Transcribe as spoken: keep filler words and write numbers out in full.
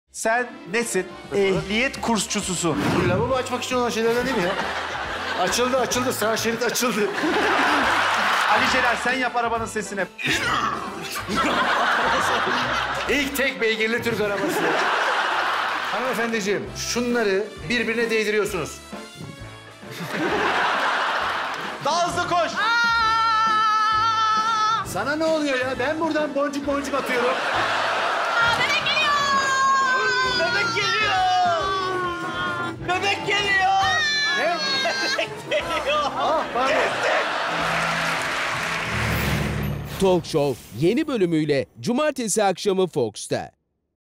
Sen nesin? Ehliyet kursçususun. Bu lavabo açmak için olan şeylerden değil mi ya? Açıldı açıldı. Sağ şerit açıldı. Ali Celal sen yap arabanın sesini. İlk tek beygirli Türk arabası. Hanımefendiciğim, şunları birbirine değdiriyorsunuz. Daha hızlı koş. Sana ne oluyor ya? Ben buradan boncuk boncuk atıyorum. Bebek geliyor. Bebek geliyor. Bebek geliyor. Ne? Bebek geliyor. Ah, pardon. Talk Show yeni bölümüyle Cumartesi akşamı Fox'ta.